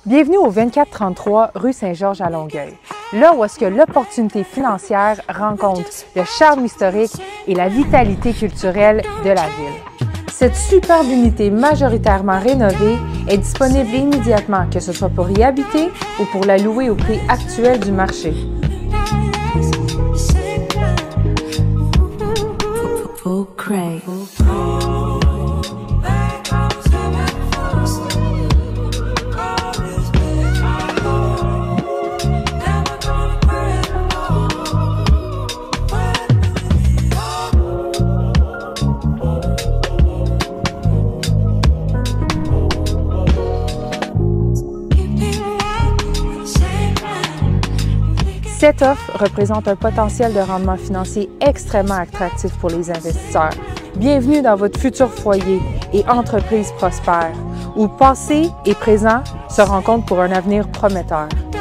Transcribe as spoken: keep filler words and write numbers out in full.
Bienvenue au vingt-quatre trente-trois rue Saint-Georges à Longueuil, là où est-ce que l'opportunité financière rencontre le charme historique et la vitalité culturelle de la ville. Cette superbe unité majoritairement rénovée est disponible immédiatement, que ce soit pour y habiter ou pour la louer au prix actuel du marché. Cette offre représente un potentiel de rendement financier extrêmement attractif pour les investisseurs. Bienvenue dans votre futur foyer et entreprise prospère, où passé et présent se rencontrent pour un avenir prometteur.